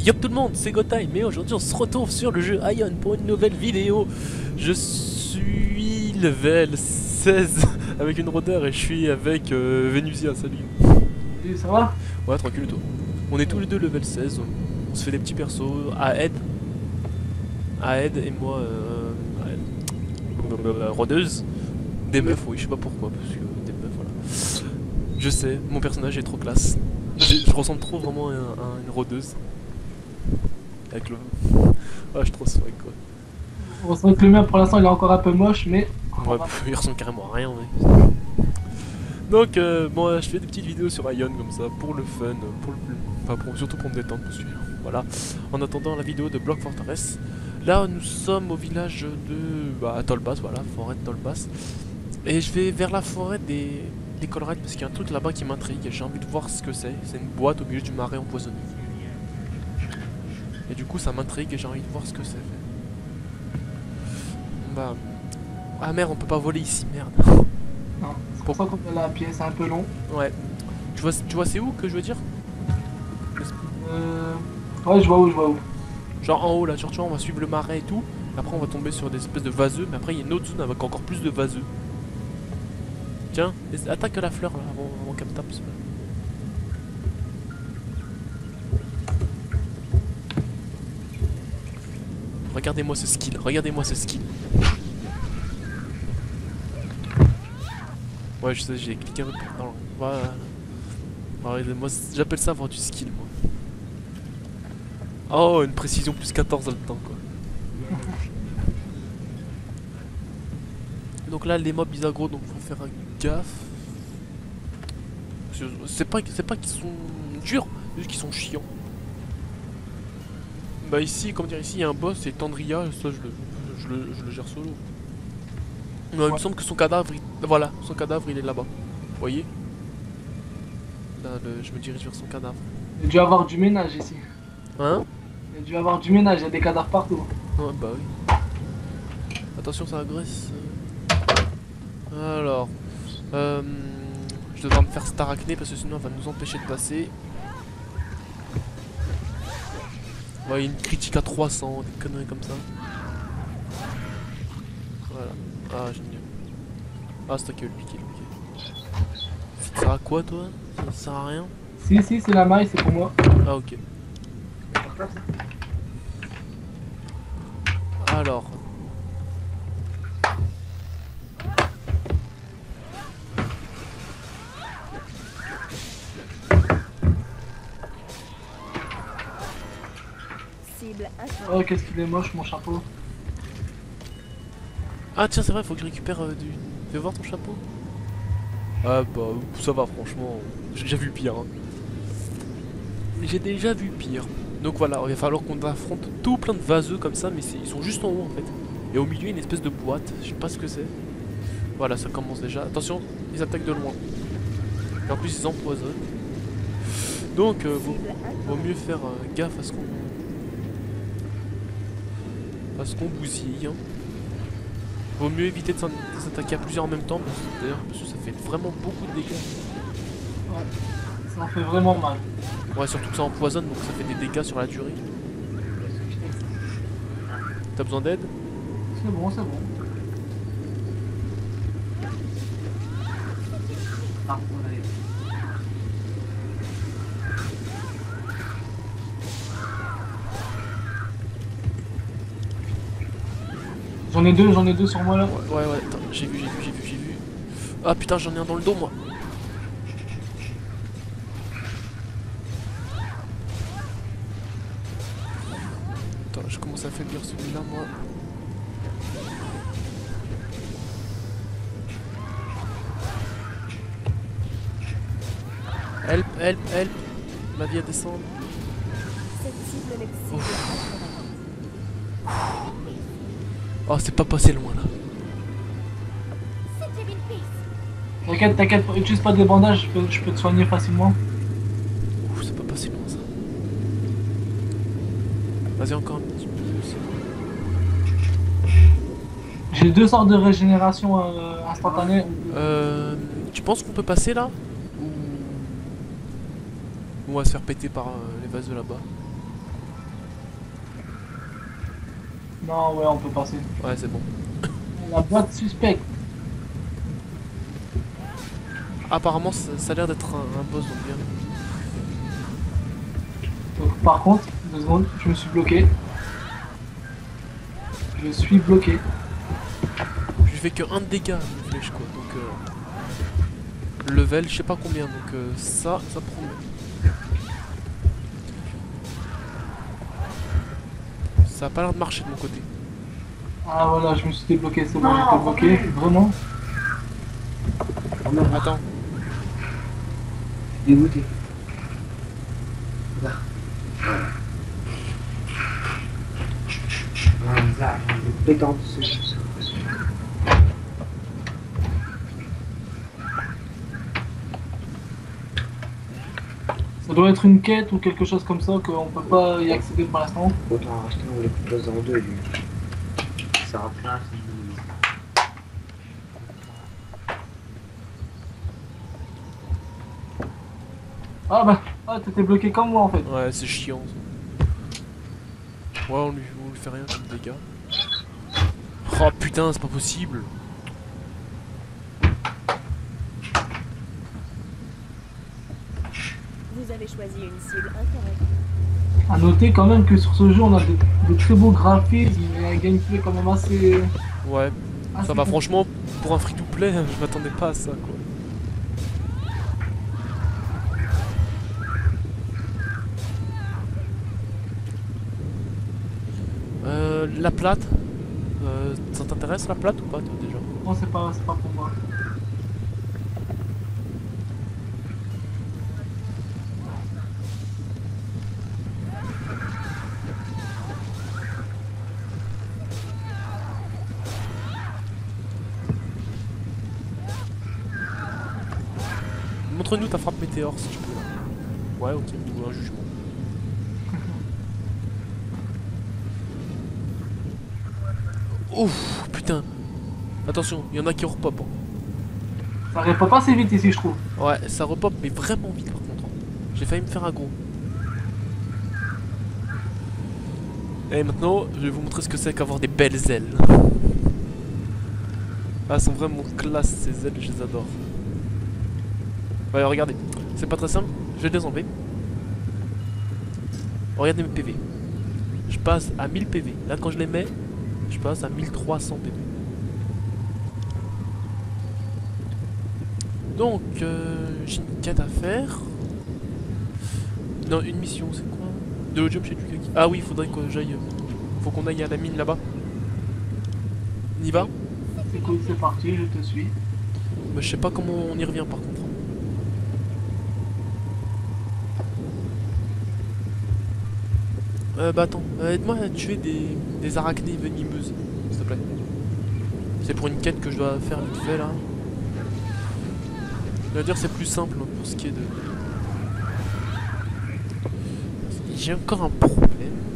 Yo tout le monde, c'est GoTime et aujourd'hui on se retrouve sur le jeu Ion pour une nouvelle vidéo. Je suis level 16 avec une rôdeur et je suis avec Venusia, salut. Et ça va? Ouais, tranquille toi. On est tous les deux level 16, on se fait des petits persos, Aed et moi rôdeuse. Des meufs, oui, je sais pas pourquoi, parce que des meufs, voilà. Je sais, mon personnage est trop classe. Je ressemble trop vraiment à une rôdeuse. Avec le... Ah, je suis trop swag quoi. On sent que le mien pour l'instant il est encore un peu moche, mais. Ouais, il ressemble carrément à rien, mec. Donc, bon, je fais des petites vidéos sur Ion comme ça, pour le fun, surtout pour me détendre, parce que voilà. En attendant la vidéo de Block Fortress, là nous sommes au village de Tolbas, voilà, forêt de Tolbas. Et je vais vers la forêt des Colraies parce qu'il y a un truc là-bas qui m'intrigue et j'ai envie de voir ce que c'est. C'est une boîte au milieu du marais empoisonné. Et du coup ça m'intrigue et j'ai envie de voir ce que c'est. Bah... Ah merde, on peut pas voler ici, merde. Non, c'est pour ça qu'on va la pièce, c'est un peu long. Ouais. Tu vois c'est où que je veux dire? Ouais, je vois où. Genre en haut là, genre tu vois, on va suivre le marais et tout. Après on va tomber sur des espèces de vaseux, mais après il y a une autre zone avec encore plus de vaseux. Tiens, attaque la fleur là avant qu'elle me tape. Regardez-moi ce skill, regardez-moi ce skill. Ouais, je sais, j'ai cliqué un peu. Alors, voilà. Moi, j'appelle ça avoir du skill, moi. Oh, une précision plus 14 dans le temps, quoi. Donc là, les mobs ils aggro, donc faut faire gaffe. C'est pas qu'ils sont durs, c'est juste qu'ils sont chiants. Bah ici, comment dire, ici il y a un boss, c'est Tandria, ça je le gère solo. Non, il me semble que son cadavre, voilà, son cadavre il est là-bas. Vous voyez? Là, je me dirige vers son cadavre. Il y a dû avoir du ménage ici. Hein? Il y a dû avoir du ménage, il y a des cadavres partout. Ouais, bah oui. Attention, ça agresse. Alors, je devrais me faire staracné parce que sinon elle va nous empêcher de passer. Ouais, une critique à 300, des conneries comme ça. Voilà. Ah, génial. Ah, c'est toi qui veux le piquer, ok. Ça sert à quoi, toi? Ça sert à rien? Si, c'est la maille, c'est pour moi. Ah, ok. Alors. Oh, qu'est-ce qu'il est moche, mon chapeau. Ah, tiens, c'est vrai, faut que je récupère du. Fais voir ton chapeau. Ah, bah, ça va, franchement. J'ai déjà vu pire. Hein. J'ai déjà vu pire. Donc voilà, il va falloir qu'on affronte tout plein de vaseux comme ça, mais ils sont juste en haut en fait. Et au milieu, il y a une espèce de boîte, je sais pas ce que c'est. Voilà, ça commence déjà. Attention, ils attaquent de loin. Et en plus, ils empoisonnent. Donc, vaut mieux faire gaffe à ce qu'on bousille. Hein. Vaut mieux éviter de s'attaquer à plusieurs en même temps, d'ailleurs, parce que ça fait vraiment beaucoup de dégâts. Ouais, ça en fait vraiment mal. Ouais, surtout que ça empoisonne, donc ça fait des dégâts sur la durée. T'as besoin d'aide? C'est bon. Ah, voilà. J'en ai deux sur moi là. Ouais, attends, j'ai vu. Ah putain, j'en ai un dans le dos, moi. Attends, je commence à affaiblir celui-là, moi. Help. Ma vie à descendre. Oh, c'est pas passé loin, là. T'inquiète, utilise pas des bandages, je peux te soigner facilement. Ouf, c'est pas passé loin, ça. Vas-y, encore un petit peu. J'ai deux sortes de régénération instantanée. Tu penses qu'on peut passer, là? Ou on va se faire péter par les vaseux là-bas? Non, ouais, on peut passer. Ouais, c'est bon. La boîte suspecte. Apparemment, ça a l'air d'être un boss, donc bien. Donc, par contre, 2 secondes, je me suis bloqué. Je suis bloqué. Je lui fais que 1 de dégâts, une flèche, quoi. Donc, level, je sais pas combien. Donc, ça promet. Ça a pas l'air de marcher de mon côté. Ah voilà, je me suis débloqué, c'est bon, j'étais bloqué. Vraiment. Attends. Dégoûté. Là. Là, j'ai pétant dessus. Ça doit être une quête ou quelque chose comme ça qu'on peut pas y accéder pour l'instant. Autant en racheter, on les propose en deux, lui. Ça remplace. Ah bah, ah t'étais bloqué comme moi en fait. Ouais, c'est chiant. Ça. Ouais, on lui fait rien comme dégâts. Oh putain, c'est pas possible. Vous avez choisi une cible incorrecte. À noter quand même que sur ce jeu on a de très beaux graphismes et un gameplay quand même assez... Ouais, assez ça va, franchement, pour un free-to-play, je m'attendais pas à ça, quoi. La plate, ça t'intéresse la plate ou pas, toi, déjà? Non, c'est pas pour moi. Montre-nous ta frappe météore, si tu peux. Ouais, ok, ou un jugement. Ouf, putain. Attention, il y en a qui repop. Hein. Ça répond pas assez vite ici, je trouve. Ouais, ça repop, mais vraiment vite par contre. J'ai failli me faire un gros. Et maintenant, je vais vous montrer ce que c'est qu'avoir des belles ailes. Ah, elles sont vraiment classe ces ailes, je les adore. Ouais, regardez, c'est pas très simple, je vais les enlever. Regardez mes PV. Je passe à 1000 PV. Là, quand je les mets, je passe à 1300 PV. Donc, j'ai une quête à faire. Non, une mission, c'est quoi? De l'audio chez Dukaki. Ah oui, il faudrait que j'aille. Faut qu'on aille à la mine là-bas. On y va? Écoute, c'est parti, je te suis. Bah, je sais pas comment on y revient par contre. Bah attends, aide-moi à tuer des arachnées venimeuses, s'il te plaît. C'est pour une quête que je dois faire vite fait là. Je dois dire c'est plus simple pour ce qui est de... J'ai encore un problème.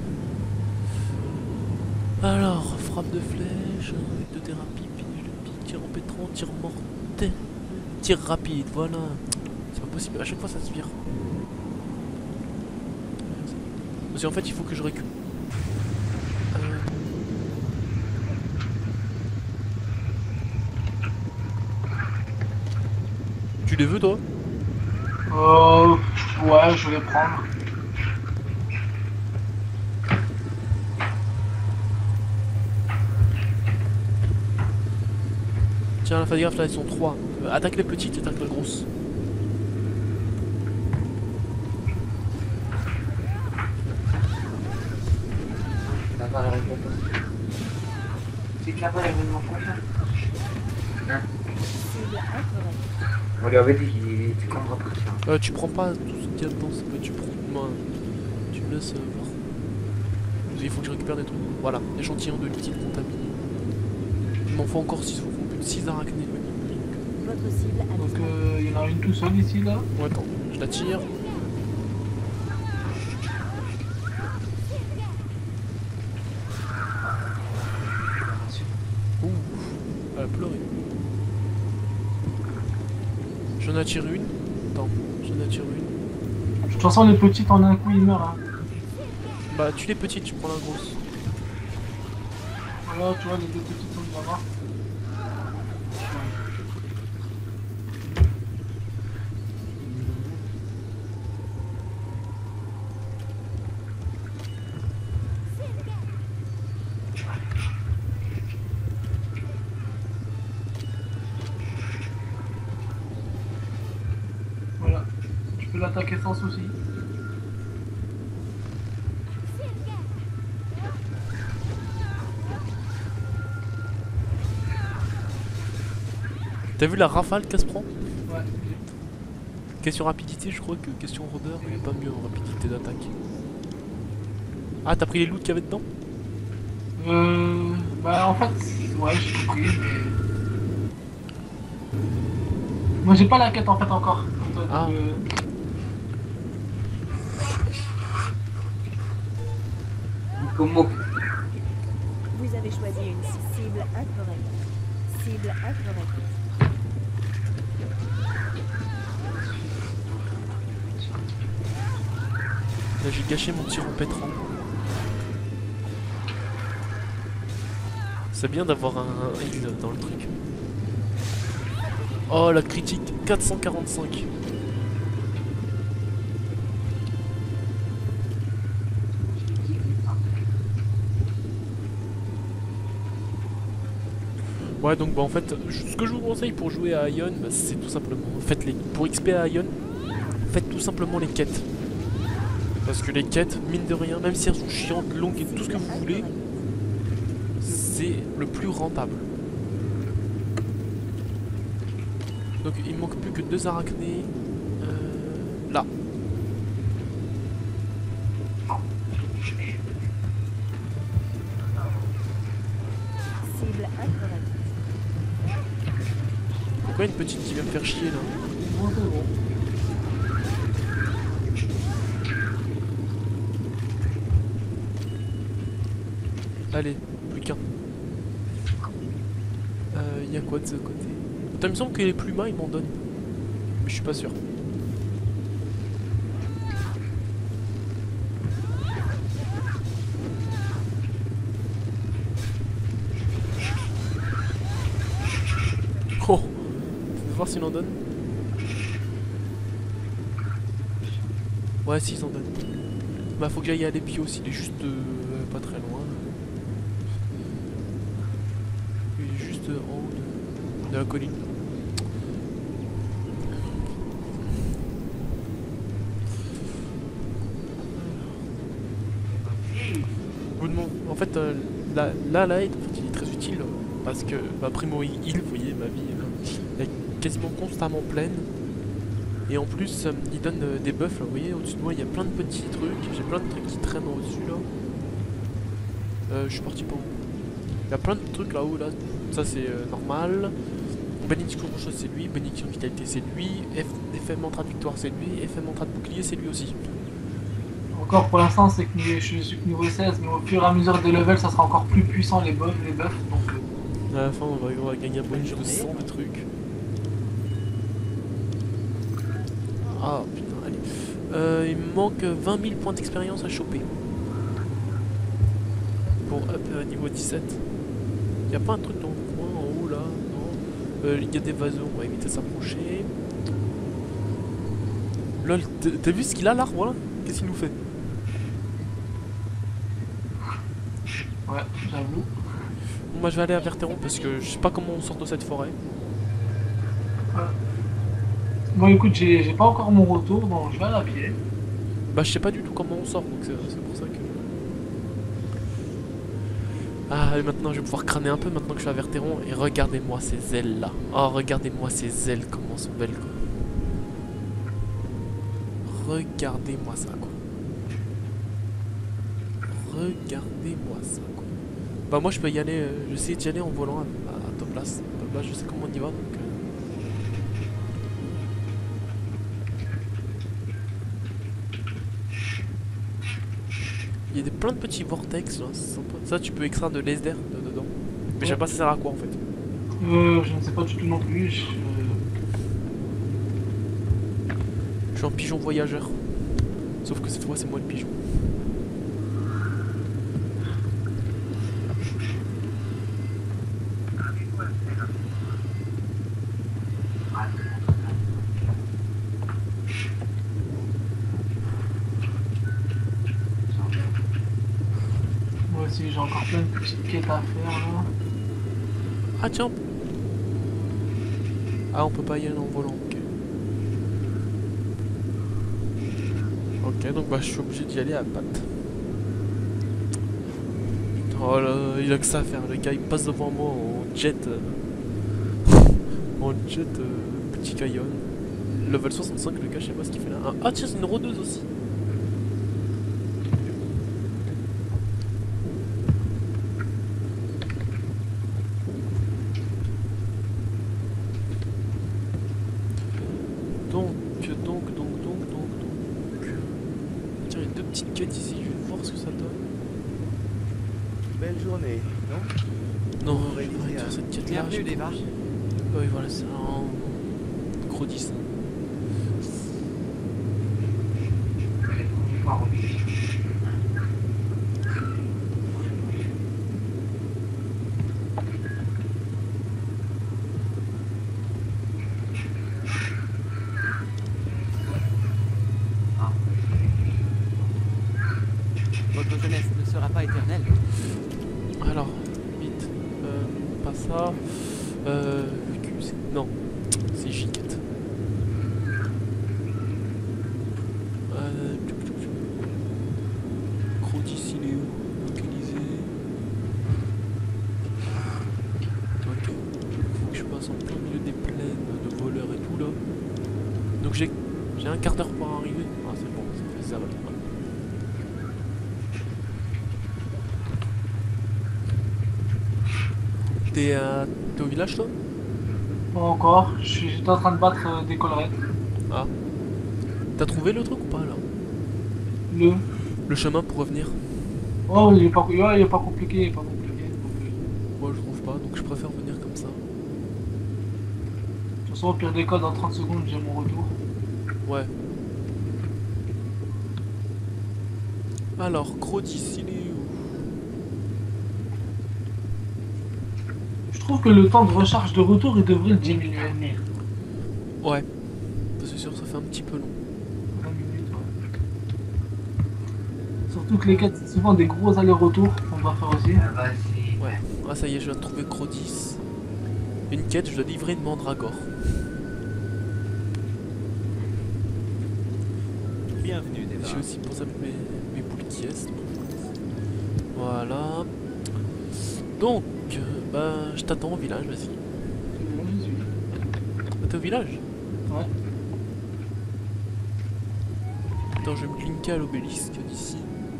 Alors, frappe de flèche, de thérapie, finish de pique, tir en pétrant, tir mortel, tir rapide, voilà. C'est pas possible, à chaque fois ça se vire. Parce qu'en fait il faut que je récupère. Tu les veux toi? Ouais, je vais les prendre. Tiens, la fais gaffe là, ils sont 3. Attaque les petites et attaque la grosse. Là-bas, la récompense. C'est que là-bas, l'événement prochain. Hein? Cible incorrecte. On lui avait dit qu'il était comme repartir. Tu prends pas tout ce qu'il y a dedans, tu prends. Non, tu me laisses voir. Il faut que je récupère des trucs. Voilà, échantillon de liquide contaminé. Il m'en faut encore 6, il faut plus de 6 arachnées. Votre cible a Donc disparu. il y en a une tout seul ici là. Ouais, attends, je la tire. Ouh, elle a pleuré. J'en attire une. Attends, j'en attire une. De toute façon les petites en un coup ils meurent hein. Bah, tu les petites, tu prends la grosse. Voilà, tu vois, les deux petites sont là-bas. Voilà, tu peux l'attaquer sans souci. T'as vu la rafale qu'elle se prend? Ouais. Question rapidité, je crois que question rôdeur, il est pas mieux en rapidité d'attaque. Ah, t'as pris les loots qu'il y avait dedans? Bah en fait, ouais, j'ai compris, mais... Moi j'ai pas la quête en fait encore. Donc, Ah. Comment Vous avez choisi une cible incorrecte. Cible incorrecte. Là, j'ai gâché mon tir en pétrant. C'est bien d'avoir un heal dans le truc. Oh, la critique 445. Ouais, donc bah, en fait, ce que je vous conseille pour jouer à Ion, bah, c'est tout simplement, pour XP à Ion, faites tout simplement les quêtes. Parce que les quêtes, mine de rien, même si elles sont chiantes, longues et tout ce que vous voulez, c'est le plus rentable. Donc il me manque plus que 2 arachnées. Là. Cible incorrecte. Pourquoi une petite qui vient me faire chier là? Bon, c'est bon. Allez, plus qu'un. Il y a quoi de ce côté? Attends, il me semble que les plumas ils m'en donnent. Mais je suis pas sûr. Oh! On va voir s'ils en donnent. Ouais, si, ils en donnent. Bah, faut que j'aille à l'épio aussi, il est juste pas très loin. Il est juste en haut de la colline. Vous demandez, en fait, la aide, en fait, il est très utile parce que ma primo heal, vous voyez, ma vie elle est quasiment constamment pleine. Et en plus, il donne des buffs là, vous voyez, au-dessus de moi, il y a plein de petits trucs. J'ai plein de trucs qui traînent au-dessus là. Je suis parti par où? Il y a plein de trucs là-haut là. Ça c'est normal. Bénédiction de chose c'est lui. Bénédiction de vitalité c'est lui. Effet mantra de victoire c'est lui. Effet mantra de bouclier c'est lui aussi. Encore pour l'instant, c'est que je suis que niveau 16, mais au fur et à mesure des levels, ça sera encore plus puissant les buffs. Donc, À la fin, on va gagner un bonus de 100 de trucs. Ah putain, allez. Il me manque 20 000 points d'expérience à choper. Pour up niveau 17. Y a pas un truc dans le coin en haut là? Non. Il y a des vasos, on va éviter de s'approcher. Lol, t'as vu ce qu'il a l'arbre là? Qu'est-ce qu'il nous fait? ouais, j'avoue. Bon, moi je vais aller à Verteron parce que je sais pas comment on sort de cette forêt. Bon, écoute, j'ai pas encore mon retour, donc je vais à la pied. Bah je sais pas du tout comment on sort, donc c'est pour ça que... Ah, et maintenant je vais pouvoir crâner un peu maintenant que je suis à Verteron. Et regardez-moi ces ailes là. Oh, regardez-moi ces ailes, comment elles sont belles quoi. Regardez-moi ça quoi. Regardez-moi ça quoi. Bah moi je peux y aller, j'essaie d'y aller en volant à ta place. Là je sais comment on y va donc... Il y a plein de petits vortex là, c'est sympa. Ça tu peux extraire de l'ESDR dedans. Mais je sais pas ça sert à quoi en fait. Je ne sais pas du tout non plus. Je suis un pigeon voyageur. Sauf que cette fois c'est moi le pigeon. Vas-y, j'ai encore plein de petites quêtes à faire là. Ah tiens. Ah, on peut pas y aller en volant, ok. Ok, donc bah je suis obligé d'y aller à pattes. Oh là, il a que ça à faire, le gars il passe devant moi en jet. En jet petit caillon. Level 65, le gars, je sais pas ce qu'il fait là. Ah tiens, c'est une rôdeuse aussi. Donc. Tiens, il y a deux petites quêtes ici, je vais voir ce que ça donne. Belle journée, non? Non, Vous je vais pas réalisez dire cette quête là. Bienvenue, Deva. Oui, voilà, c'est un gros 10. Votre jeunesse ne sera pas éternelle. Alors, vite. Pas ça. Non, c'est Giquette. Crodis, il est où? Localisé. Ok. Faut que je passe en plein milieu des plaines de voleurs et tout là. Donc j'ai un quart d'heure pour arriver. Ah, c'est bon, ça fait ça. T'es au village toi? Pas encore, j'étais en train de battre des collerettes. Ah. T'as trouvé le truc ou pas là? Le chemin pour revenir? Oh, il est pas, ouais, il est pas compliqué, il est pas compliqué. Moi je trouve pas, donc je préfère venir comme ça. De toute façon, au pire des cas, dans 30 secondes, j'ai mon retour. Ouais. Alors, Crodis, il est où? Je trouve que le temps de recharge de retour, il devrait le diminuer. Ouais. C'est sûr, ça fait un petit peu long. 20 minutes, ouais. Surtout que les quêtes, c'est souvent des gros allers-retours qu'on doit faire aussi. Ouais. Ah ça y est, je viens de trouver Crodis. Une quête, je dois livrer une mandragore. Bienvenue, Deva. J'ai aussi pour ça mes boules qui est. Voilà. Donc, bah, je t'attends au village, vas-y. Moi, j'y suis. Ah, t'es au village? Ouais. Attends, je vais me linker à l'obélisque d'ici.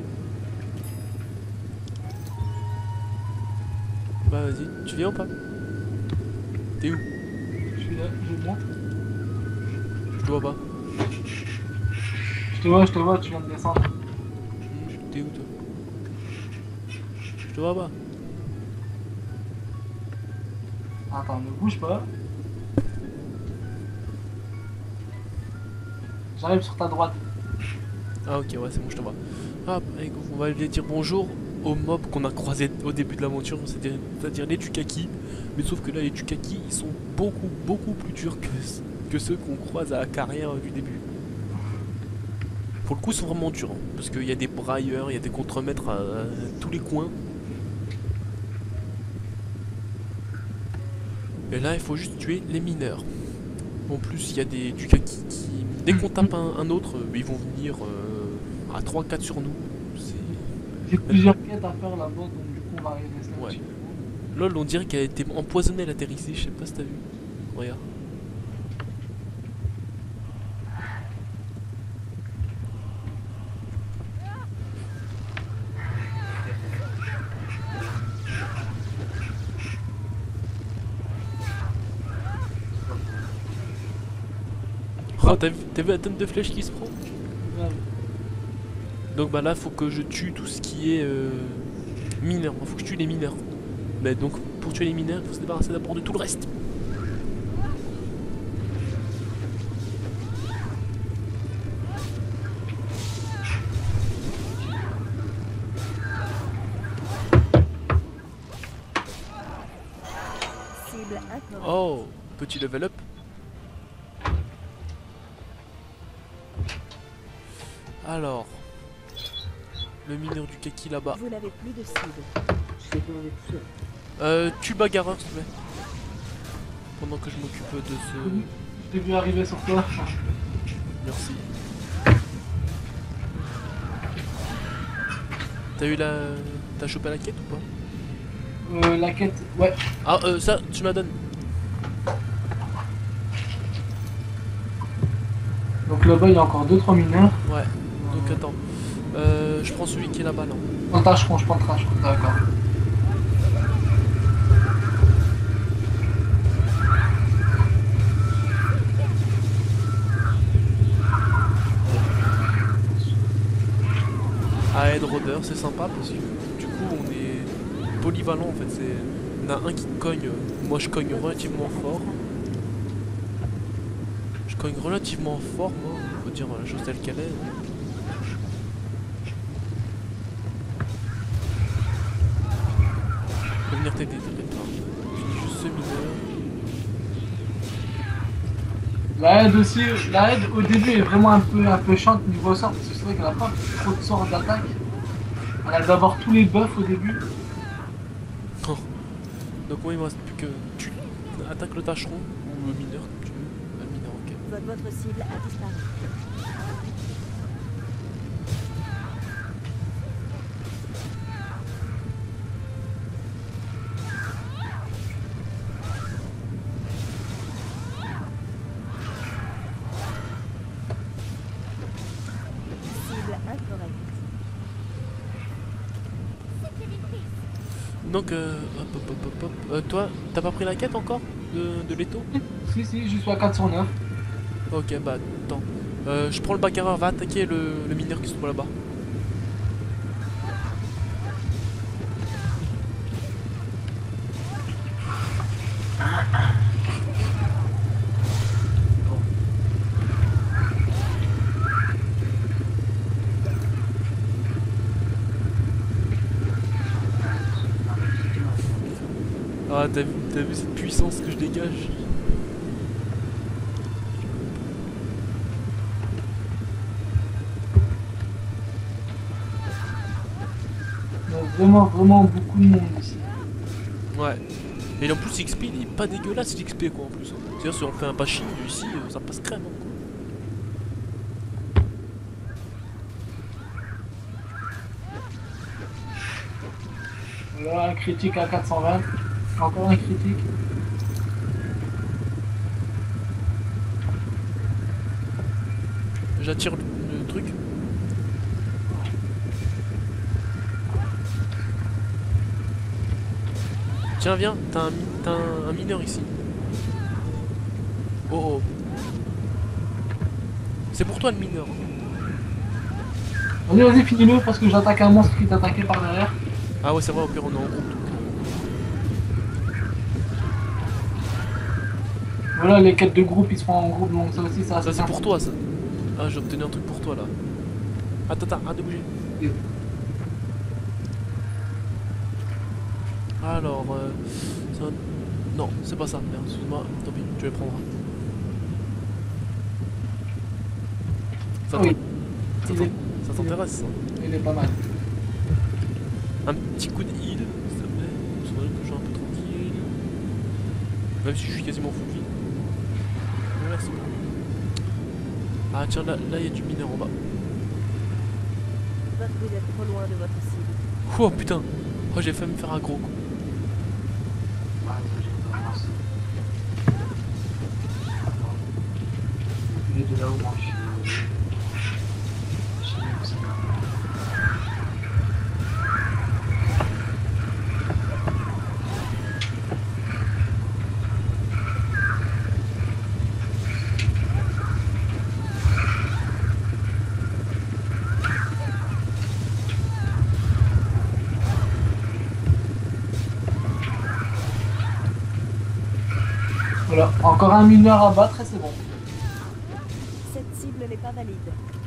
Bah vas-y, tu viens ou pas? T'es où? Je suis là, je monte. Je te vois pas. Je te vois, tu viens de descendre. T'es où toi? Je te vois pas. Attends, ne bouge pas. J'arrive sur ta droite. Ah ok, ouais, c'est bon, je te vois. Ah, allez, on va aller dire bonjour aux mobs qu'on a croisés au début de l'aventure, c'est-à-dire les Dukaki. Mais sauf que là, les Dukaki, ils sont beaucoup plus durs que ceux qu'on croise à la carrière du début. Pour le coup, ils sont vraiment durs, hein, parce qu'il y a des brailleurs, il y a des contremaîtres à tous les coins. Et là, il faut juste tuer les mineurs. En plus, il y a des Dukaki qui, dès qu'on tape un autre, ils vont venir à 3-4 sur nous. J'ai plusieurs quêtes à faire là-bas, donc du coup, on va aller rester un Ouais. petit peu. Lol, on dirait qu'elle a été empoisonnée à l'atterrissage, je sais pas si t'as vu. Regarde. Oh, t'as vu la tonne de flèches qui se prend? Grave. Donc bah là, faut que je tue tout ce qui est mineur. Faut que je tue les mineurs. Mais donc, pour tuer les mineurs, il faut se débarrasser d'abord de tout le reste. Cible incorrecte. Oh, petit level up. Alors, le mineur du kaki là-bas. Vous n'avez plus de cible. Je sais qu'on est tout seul. Tue le bagarreur s'il te plaît. Pendant que je m'occupe de ce... J'ai vu arriver sur toi. Merci. T'as eu la... T'as chopé la quête ou pas? La quête, ouais. Ah ça, tu me la donnes. Donc là-bas, il y a encore 2-3 mineurs. Ouais. Donc attends. Je prends celui qui est là-bas là. Prends le tâcheron, je prends le tâcheron. D'accord. À Head Roder, c'est sympa parce que du coup on est polyvalent en fait. C'est... On a un qui cogne. Moi je cogne relativement fort. Je cogne relativement fort moi. Faut dire la chose telle qu'elle est. Je vais venir t'aider, t'inquiète pas. Je finis juste ce mineur. La aide aussi, la aide au début est vraiment un peu chiante niveau sort parce que c'est vrai qu'elle a pas trop de sorts d'attaque. Elle a d'abord tous les buffs au début. Oh. Donc moi il me reste plus que tu attaques le tâcheron ou le mineur comme tu veux. Le mineur ok. Votre cible a disparu. Cible incorrecte. Donc toi t'as pas pris la quête encore de l'étau? Si, je suis à 4 sur 9. Ok bah attends. Je prends le bagarreur, va attaquer le mineur qui se trouve là-bas. Ah t'as vu cette puissance que je dégage? Il y a vraiment beaucoup de monde ici. Ouais. Et en plus XP il est pas dégueulasse l'XP quoi en plus. C'est-à-dire si on fait un bashing ici ça passe crème hein, quoi. Voilà, un critique à 420. Encore un critique. J'attire le truc. Tiens viens, t'as un mineur ici. Oh oh. C'est pour toi le mineur. Vas-y, finis-le parce que j'attaque un monstre qui t'attaquait par derrière. Ah ouais c'est vrai au pire on est en groupe. Voilà, les quêtes de groupe ils se font en groupe donc ça aussi ça. Ça c'est pour toi ça. Ah j'ai obtenu un truc pour toi là. Attends, arrête de bouger. Alors c'est un... Non c'est pas ça, merde, excuse-moi, tant pis, tu les prendras. Ça Oui. ça t'intéresse ça? Il est pas mal. Un petit coup de heal, s'il te plaît. C'est vrai que je suis un peu tranquille. Même si je suis quasiment full vie. Merci. Ah tiens là il y a du mineur en bas. Vous êtes trop loin de votre cible. Oh putain. Oh j'ai failli me faire un gros coup. Il est de là où moi je suis. Voilà, encore un mineur à battre et c'est bon. Cette cible n'est pas valide.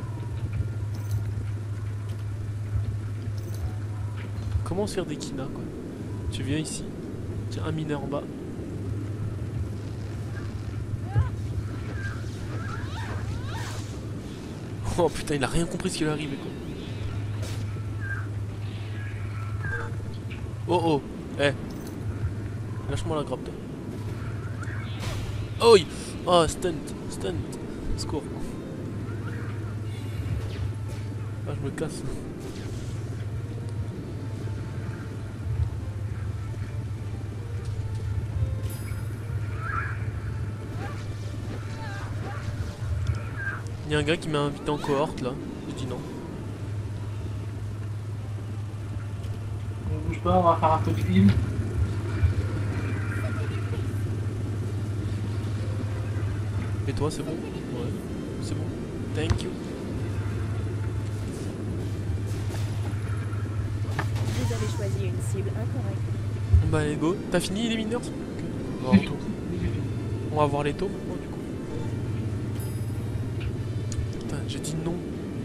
Comment se faire des kinas quoi? Tu viens ici, tiens un mineur en bas. Oh putain il a rien compris ce qui lui est arrivé quoi. Oh oh. Eh. Lâche-moi la grappe. toi. Oh oui. Oh, stunt. Stunt. Secours. Ah, je me casse. Il y a un gars qui m'a invité en cohorte là. Je dis non. On bouge pas, on va faire un peu de heal. Et toi, c'est bon? Ouais. C'est bon. Thank you. Vous avez choisi une cible incorrecte. Bah, allez, go. T'as fini les mineurs? J'ai fini. On va voir les taux maintenant du coup. Putain, j'ai dit non.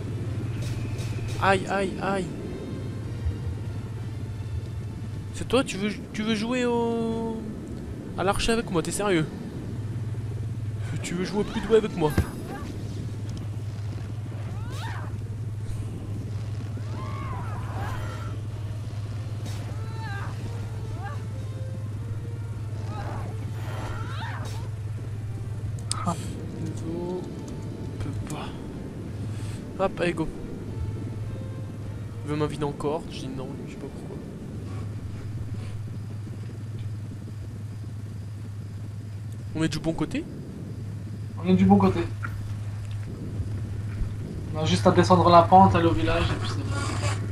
Aïe, aïe, aïe. C'est toi, tu veux jouer au... à l'archer avec moi, t'es sérieux? Tu veux jouer au plus doué avec moi? Enzo peut pas. Hop, allez go. Il veut m'inviter encore, je dis non, je sais pas pourquoi. On est du bon côté? On est du bon côté. On a juste à descendre la pente, aller au village et puis c'est bon.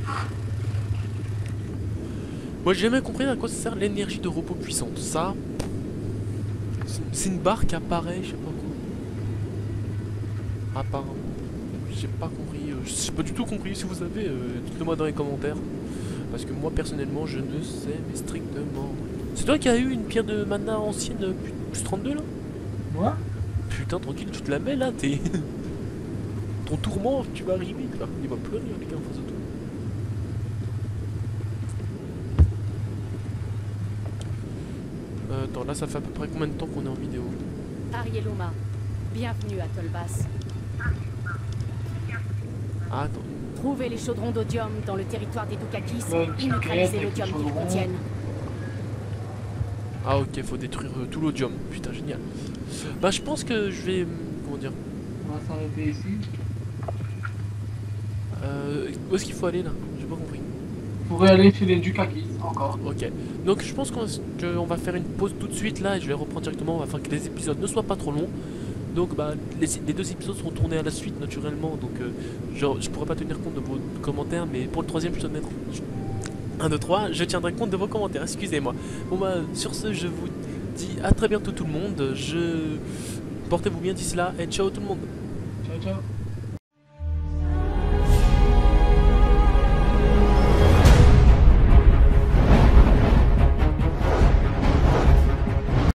Moi j'ai jamais compris à quoi ça sert l'énergie de repos puissante. Ça, c'est une barre qui apparaît, je sais pas quoi. Apparemment. J'ai pas compris. J'ai pas du tout compris. Si vous savez, dites-le moi dans les commentaires. Parce que moi personnellement je ne sais mais strictement. C'est toi qui as eu une pierre de mana ancienne plus 32 là? Moi? Putain tranquille, tu te la mets là, t'es... Ton tourment, tu vas arriver là. Il va pleurer quelqu'un en face de toi. Attends, là ça fait à peu près combien de temps qu'on est en vidéo? Arieloma, bienvenue à Tolbas. Ah attends. Trouvez les chaudrons d'odium dans le territoire des Dukakis Ouais, et neutralisez avec les l'odium qu'ils chaudrons. contiennent. Ah ok, faut détruire tout l'odium. Putain, génial. Bah je pense que je vais... Comment dire? On va s'arrêter ici. Où est-ce qu'il faut aller là? J'ai pas compris. On pourrait aller chez les Dukakis encore. Ok. Donc je pense qu'on va faire une pause tout de suite là et je vais reprendre directement afin que les épisodes ne soient pas trop longs. Donc bah les deux épisodes seront tournés à la suite naturellement. Donc je pourrais pas tenir compte de vos commentaires, mais pour le troisième je te mettre 1, 2, 3, je tiendrai compte de vos commentaires, excusez-moi. Bon bah sur ce je vous dis à très bientôt tout le monde. Portez-vous bien d'ici là et ciao tout le monde. Ciao, ciao.